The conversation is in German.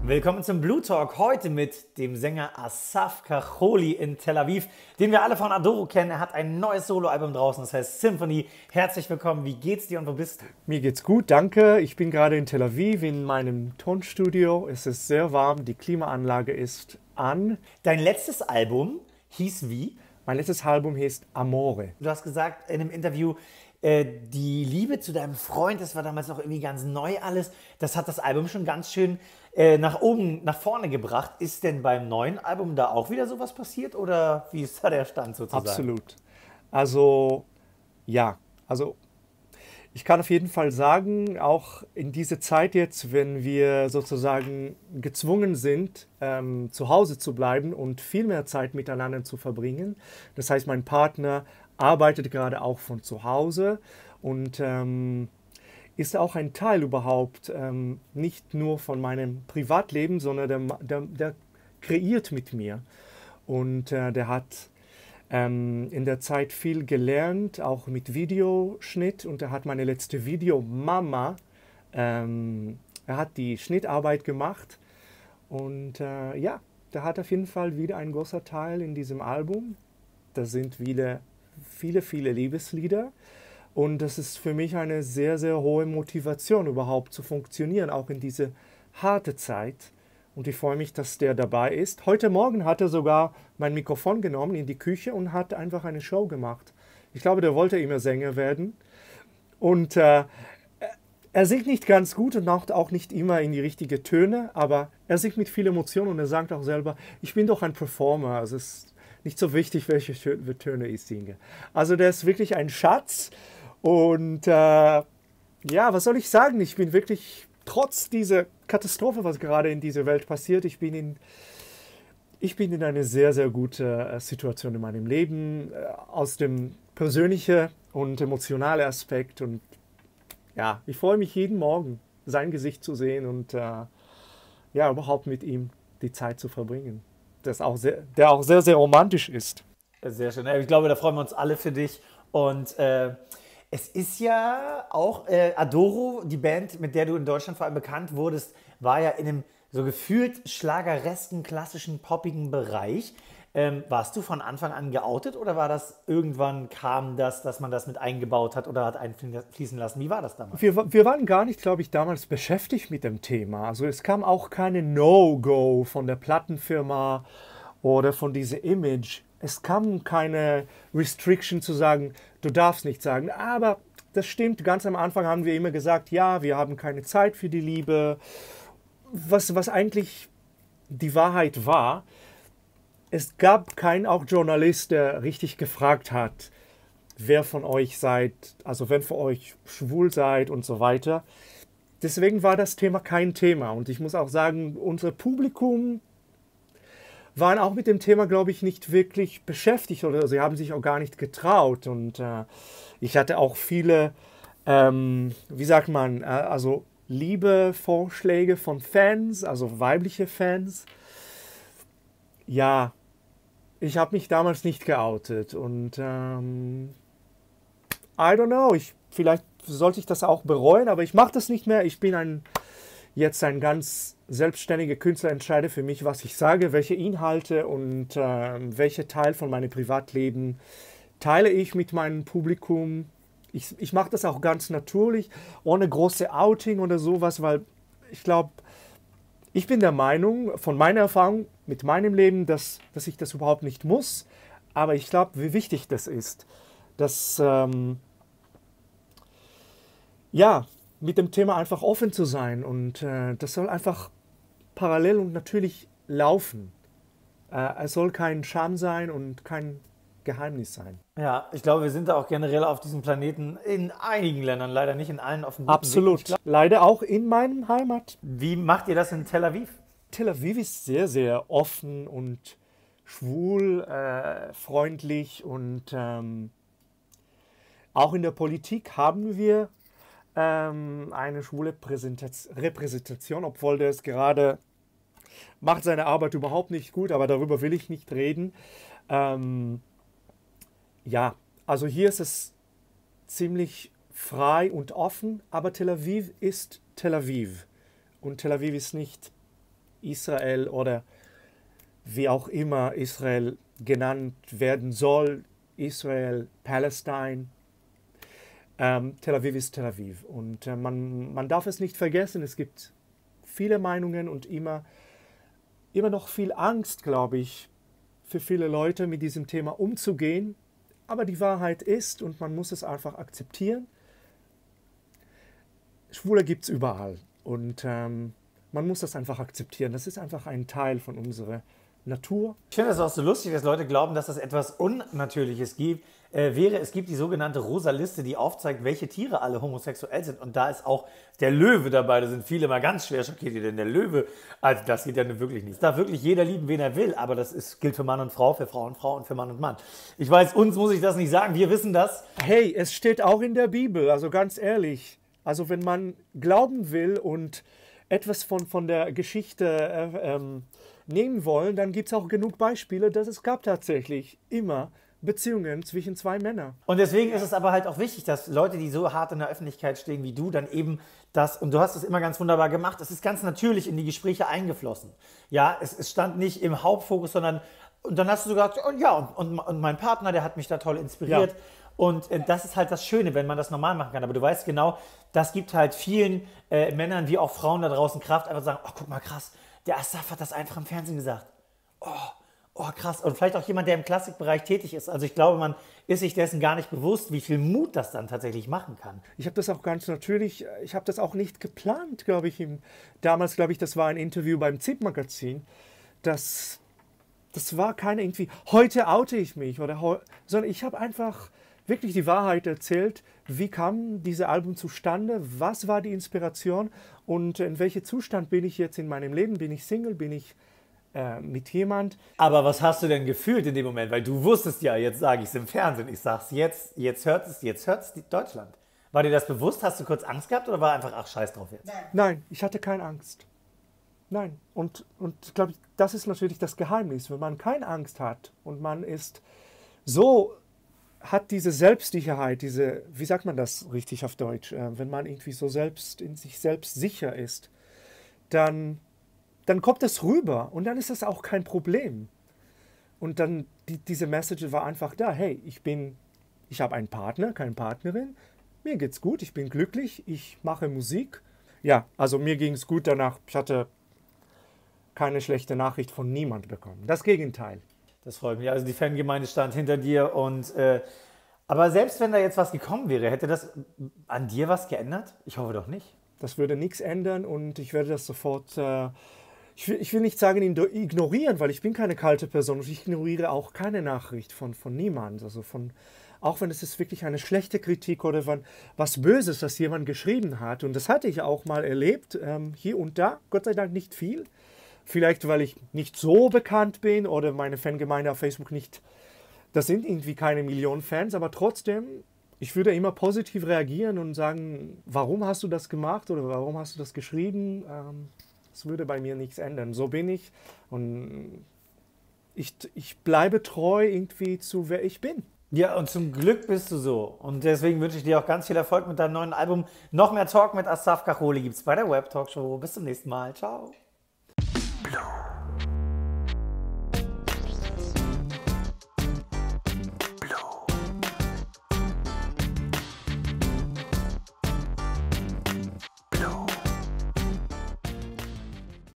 Willkommen zum Blue Talk, heute mit dem Sänger Asaf Kacholi in Tel Aviv, den wir alle von Adoro kennen. Er hat ein neues Soloalbum draußen, das heißt Symphony. Herzlich willkommen, wie geht's dir und wo bist du? Mir geht's gut, danke. Ich bin gerade in Tel Aviv in meinem Tonstudio. Es ist sehr warm, die Klimaanlage ist an. Dein letztes Album hieß wie? Mein letztes Album heißt Amore. Du hast gesagt in einem Interview, die Liebe zu deinem Freund, das war damals noch irgendwie ganz neu alles. Das hat das Album schon ganz schön nach oben, nach vorne gebracht. Ist denn beim neuen Album da auch wieder sowas passiert oder wie ist da der Stand sozusagen? Absolut. Also, ja, ich kann auf jeden Fall sagen, auch in dieser Zeit jetzt, wenn wir sozusagen gezwungen sind, zu Hause zu bleiben und viel mehr Zeit miteinander zu verbringen. Das heißt, mein Partner arbeitet gerade auch von zu Hause und ist auch ein Teil überhaupt, nicht nur von meinem Privatleben, sondern der kreiert mit mir. Und der hat in der Zeit viel gelernt, auch mit Videoschnitt. Und er hat meine letzte Video Mama, er hat die Schnittarbeit gemacht. Und ja, der hat auf jeden Fall wieder ein großer Teil in diesem Album. Da sind wieder viele Liebeslieder. Und das ist für mich eine sehr, sehr hohe Motivation, überhaupt zu funktionieren, auch in diese harte Zeit. Und ich freue mich, dass der dabei ist. Heute Morgen hat er sogar mein Mikrofon genommen in die Küche und hat einfach eine Show gemacht. Ich glaube, der wollte immer Sänger werden. Und er singt nicht ganz gut und macht auch nicht immer in die richtigen Töne, aber er singt mit viel Emotion und er sagt auch selber, ich bin doch ein Performer. Also es ist nicht so wichtig, welche Töne ich singe. Also der ist wirklich ein Schatz. Und ja, was soll ich sagen? Ich bin wirklich, trotz dieser Katastrophe, was gerade in dieser Welt passiert, ich bin in einer sehr, sehr guten Situation in meinem Leben, aus dem persönlichen und emotionalen Aspekt. Und ja, ich freue mich jeden Morgen, sein Gesicht zu sehen und ja, überhaupt mit ihm die Zeit zu verbringen. Der auch sehr, sehr romantisch ist. Sehr schön. Ich glaube, da freuen wir uns alle für dich. Und es ist ja auch Adoro, die Band, mit der du in Deutschland vor allem bekannt wurdest, war ja in einem so gefühlt schlageresken, klassischen, poppigen Bereich. Warst du von Anfang an geoutet oder war das irgendwann kam das, dass man das mit eingebaut hat oder hat einfließen lassen? Wie war das damals? Wir waren gar nicht, glaube ich, damals beschäftigt mit dem Thema. Also es kam auch keine No-Go von der Plattenfirma oder von diesem Image. Es kam keine Restriction zu sagen, du darfst nicht sagen. Aber das stimmt, ganz am Anfang haben wir immer gesagt, ja, wir haben keine Zeit für die Liebe. Was eigentlich die Wahrheit war, es gab keinen auch Journalist, der richtig gefragt hat, wer von euch seid, also wenn von euch schwul seid und so weiter. Deswegen war das Thema kein Thema. Und ich muss auch sagen, unser Publikum waren auch mit dem Thema, glaube ich, nicht wirklich beschäftigt oder sie haben sich auch gar nicht getraut. Und ich hatte auch viele, wie sagt man, also liebe Vorschläge von Fans, also weibliche Fans. Ja, ich habe mich damals nicht geoutet und I don't know, vielleicht sollte ich das auch bereuen, aber ich mache das nicht mehr. Ich bin jetzt ein ganz selbstständiger Künstler, entscheide für mich, was ich sage, welche Inhalte und welche Teil von meinem Privatleben teile ich mit meinem Publikum. Ich mache das auch ganz natürlich, ohne große Outing oder sowas, weil ich glaube, ich bin der Meinung, von meiner Erfahrung mit meinem Leben, dass ich das überhaupt nicht muss. Aber ich glaube, wie wichtig das ist, dass ja, mit dem Thema einfach offen zu sein. Und das soll einfach parallel und natürlich laufen. Es soll kein Scham sein und kein Geheimnis sein. Ja, ich glaube, wir sind da auch generell auf diesem Planeten in einigen Ländern, leider nicht in allen auf dem guten Absolut. Weg. Leider auch in meinem Heimat. Wie macht ihr das in Tel Aviv? Tel Aviv ist sehr, sehr offen und schwul, freundlich und auch in der Politik haben wir eine schwule Repräsentation, obwohl der es gerade macht seine Arbeit überhaupt nicht gut, aber darüber will ich nicht reden. Ja, also hier ist es ziemlich frei und offen, aber Tel Aviv ist Tel Aviv. Und Tel Aviv ist nicht Israel oder wie auch immer Israel genannt werden soll, Israel, Palästina. Tel Aviv ist Tel Aviv. Und man darf es nicht vergessen, es gibt viele Meinungen und immer noch viel Angst, glaube ich, für viele Leute mit diesem Thema umzugehen. Aber die Wahrheit ist, und man muss es einfach akzeptieren, Schwule gibt es überall. Und man muss das einfach akzeptieren. Das ist einfach ein Teil von unserer Natur. Ich finde das auch so lustig, dass Leute glauben, dass das etwas Unnatürliches wäre. Es gibt die sogenannte Rosa Liste, die aufzeigt, welche Tiere alle homosexuell sind. Und da ist auch der Löwe dabei. Da sind viele mal ganz schwer schockiert, denn der Löwe, also das geht ja nun wirklich nicht. Da darf wirklich jeder lieben, wen er will. Aber das gilt für Mann und Frau, für Frau und für Mann und Mann. Ich weiß, uns muss ich das nicht sagen. Wir wissen das. Hey, es steht auch in der Bibel, also ganz ehrlich. Also wenn man glauben will und etwas von der Geschichte nehmen wollen, dann gibt es auch genug Beispiele, dass es gab tatsächlich immer Beziehungen zwischen zwei Männern. Und deswegen ist es aber halt auch wichtig, dass Leute, die so hart in der Öffentlichkeit stehen wie du, dann eben das, und du hast es immer ganz wunderbar gemacht, es ist ganz natürlich in die Gespräche eingeflossen. Ja, es stand nicht im Hauptfokus, sondern, und dann hast du gesagt, oh, ja, und mein Partner, der hat mich da toll inspiriert. Ja. Und das ist halt das Schöne, wenn man das normal machen kann. Aber du weißt genau, das gibt halt vielen Männern wie auch Frauen da draußen Kraft, einfach zu sagen, oh, guck mal, krass, der Asaf hat das einfach im Fernsehen gesagt. Oh, krass. Und vielleicht auch jemand, der im Klassikbereich tätig ist. Also ich glaube, man ist sich dessen gar nicht bewusst, wie viel Mut das dann tatsächlich machen kann. Ich habe das auch ganz natürlich, ich habe das auch nicht geplant, glaube ich. Damals, glaube ich, das war ein Interview beim ZIP-Magazin. Das war keine irgendwie, heute oute ich mich, sondern ich habe einfach wirklich die Wahrheit erzählt, wie kam dieses Album zustande, was war die Inspiration und in welchem Zustand bin ich jetzt in meinem Leben, bin ich Single, bin ich mit jemand. Aber was hast du denn gefühlt in dem Moment, weil du wusstest ja, jetzt sage ich es im Fernsehen, ich sag's jetzt hört es Deutschland. War dir das bewusst, hast du kurz Angst gehabt oder war einfach, ach scheiß drauf jetzt? Nein, ich hatte keine Angst. Nein, und ich glaube, das ist natürlich das Geheimnis, wenn man keine Angst hat und man ist so, hat diese Selbstsicherheit, wie sagt man das richtig auf Deutsch, wenn man irgendwie so selbst in sich selbst sicher ist, dann kommt es rüber und dann ist das auch kein Problem. Und dann, diese Message war einfach da, hey, ich habe einen Partner, keine Partnerin, mir geht's gut, ich bin glücklich, ich mache Musik. Ja, also mir ging es gut danach, ich hatte keine schlechte Nachricht von niemand bekommen. Das Gegenteil. Das freut mich. Also die Fangemeinde stand hinter dir und aber selbst wenn da jetzt was gekommen wäre, hätte das an dir was geändert? Ich hoffe doch nicht. Das würde nichts ändern und ich werde das sofort, ich will nicht sagen ignorieren, weil ich bin keine kalte Person und ich ignoriere auch keine Nachricht von niemand. Also auch wenn es ist wirklich eine schlechte Kritik oder was Böses, das jemand geschrieben hat. Und das hatte ich auch mal erlebt, hier und da, Gott sei Dank nicht viel. Vielleicht, weil ich nicht so bekannt bin oder meine Fangemeinde auf Facebook nicht, das sind irgendwie keine Millionen Fans, aber trotzdem, ich würde immer positiv reagieren und sagen, warum hast du das gemacht oder warum hast du das geschrieben? Das würde bei mir nichts ändern. So bin ich und ich bleibe treu irgendwie zu wer ich bin. Ja, und zum Glück bist du so. Und deswegen wünsche ich dir auch ganz viel Erfolg mit deinem neuen Album. Noch mehr Talk mit Asaf Kacholi gibt es bei der Web Talk Show. Bis zum nächsten Mal. Ciao.